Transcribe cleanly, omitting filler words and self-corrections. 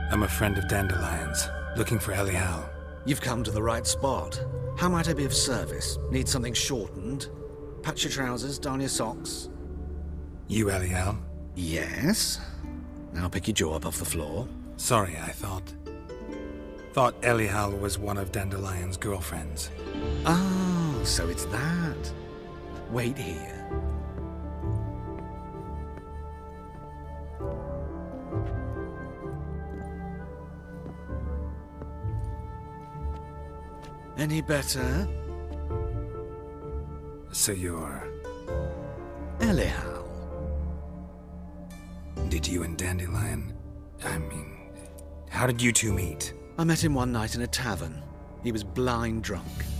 I'm a friend of Dandelion's, looking for Ellie Hal. You've come to the right spot. How might I be of service? Need something shortened? Patch your trousers, darn your socks. You Ellie Hal? Yes. Now pick your jaw up off the floor. Sorry, I thought Ellie Hal was one of Dandelion's girlfriends. Oh, so it's that. Wait here. Any better? So you're... Ellie Hal. Did you and Dandelion... how did you two meet? I met him one night in a tavern. He was blind drunk.